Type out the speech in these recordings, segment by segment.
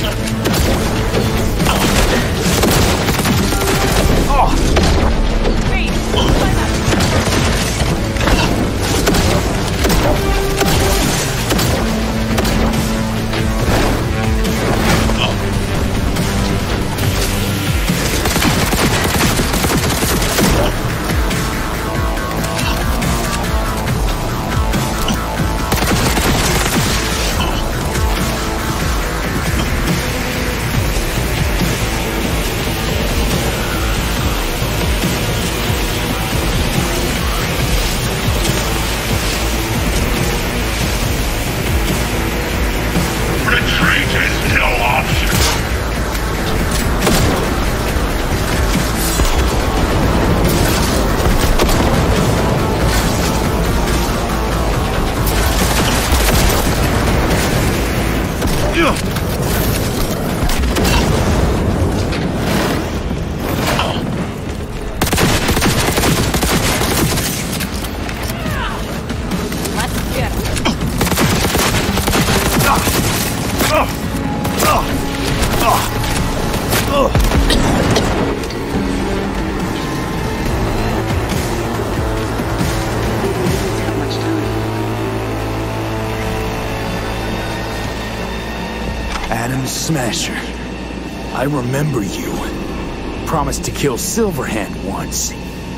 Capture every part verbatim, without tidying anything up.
Smasher, I remember you. Promised to kill Silverhand once.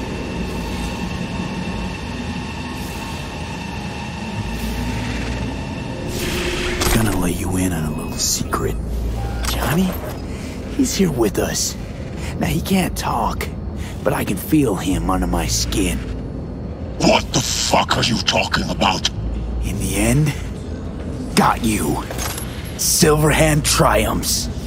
Gonna let you in on a little secret. Johnny, he's here with us. Now he can't talk, but I can feel him under my skin. What the fuck are you talking about? In the end, got you. Silverhand triumphs.